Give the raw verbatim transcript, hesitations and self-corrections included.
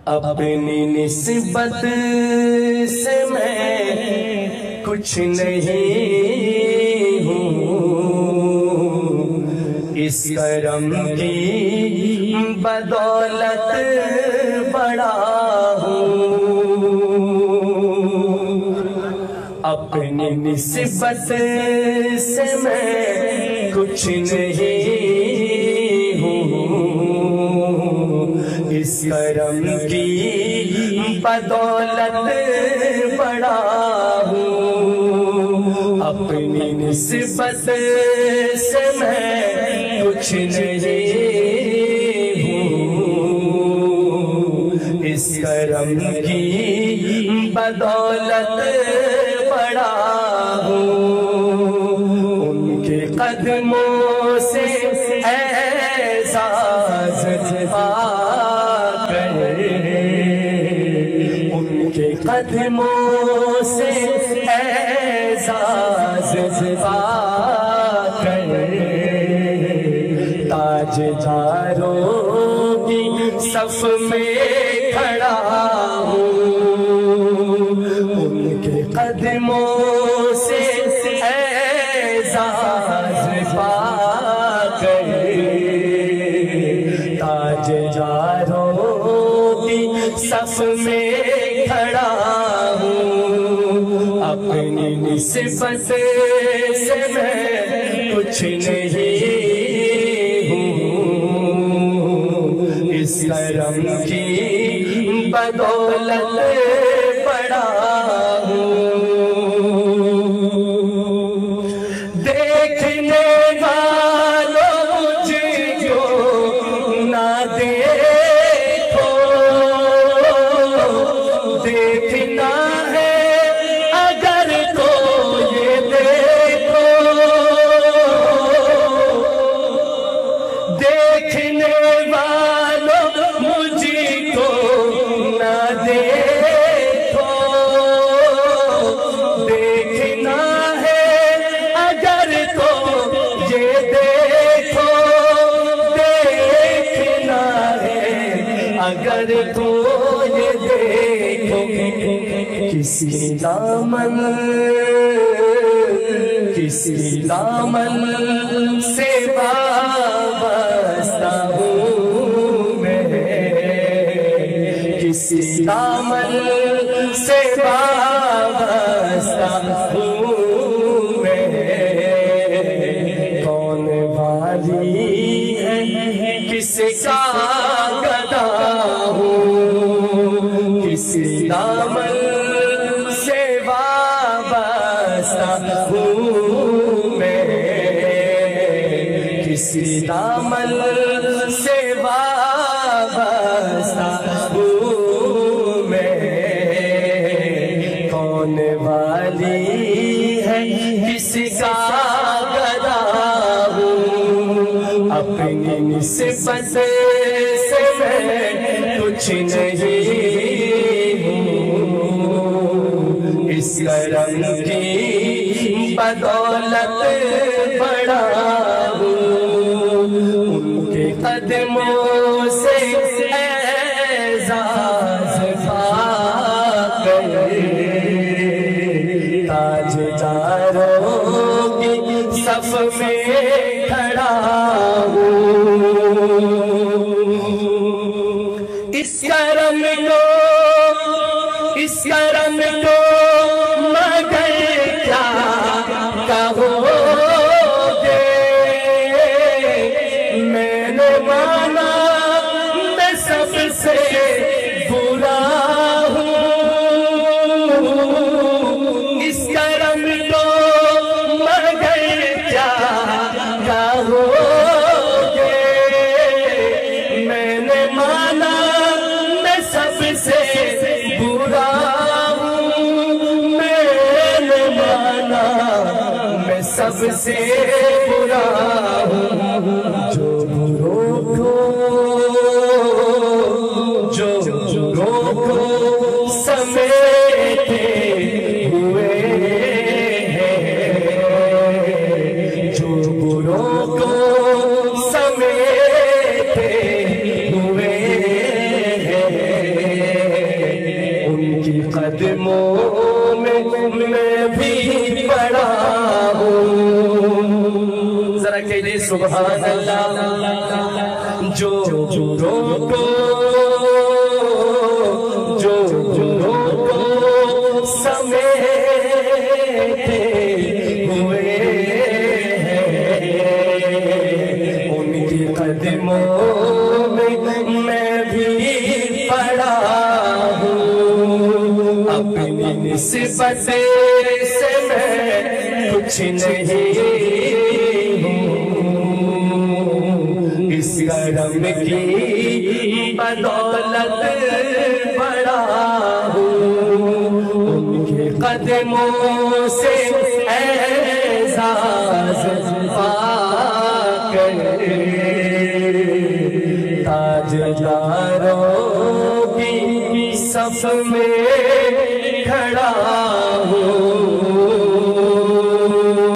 اپنی نسبت سے میں کچھ نہیں ہوں، اس کرم کی بدولت بڑا ہوں۔ اپنی نسبت سے میں کچھ نہیں ہوں، اس کرم کی بدولت بڑا ہوں۔ اپنی نسبت سے میں کچھ نہیں ہوں، اس کرم کی بدولت بڑا ہوں۔ ان کے قدموں سے اعزاز پا کر، ان کے قدموں سے اعزاز پا کر، تاج داروں کی صف میں کھڑا ہوں۔ ان کے قدموں سے اعزاز پا کر، تاج داروں کی صف میں کھڑا ہوں۔ اپنی نسبت سے میں کچھ نہیں ہوں، اس کرم کی بدولت بڑا ہوں۔ دیکھنے والوں مجھ کو نہ دیکھو، دیکھنا ہے اگر تو یہ دیکھو، دیکھنے والوں مجھ کو نہ دیکھو، دیکھنا ہے اگر تو یہ دیکھو، دیکھنا ہے اگر تو یہ دیکھو۔ کسی دامن کسی دامن سے وابستہ ہوں میں، کسی دامن سے وابستہ ہوں میں، کون والی ہے کس کا گدا ہوں، کسی دامن سے وابستہ ہوں میں، کسی دامن سے وابستہ ہوں میں، کون والی ہے کس کا گدا ہوں۔ اپنی نسبت سے میں کچھ نہیں ہوں، اس کرم کی بدولت بڑا ہوں۔ ان کے قدموں سے اعزاز پا کر، تاج داروں کی صف میں کھڑا ہوں۔ اس کرم کو اس کرم کو مگر کیا کہو گے، میں نے مانا میں سب سے برا ہوں۔ اس کرم کو مگر کیا کہو گے، میں نے مانا میں سب سے برا ہوں، میں نے مانا میں سب سے برا ہوں۔ جو بروں کو جو بروں کو سمیٹے ہوئے ہیں، جو بروں کو سمیٹے ہوئے ہیں، قدموں میں میں بھی پڑا ہوں. ذرا کہیے سبحان اللہ. جو جوروں کو جو جوروں کو سمیٹے ہوئے ان کی قدموں میں میں بھی پڑا ہوں. اپنی نسبت سے میں کچھ نہیں ہوں. اس کرم کی بدولت بڑا ہوں. ان کے قدموں سے اعزاز پا کر تاجداروں کی صف میں کھڑا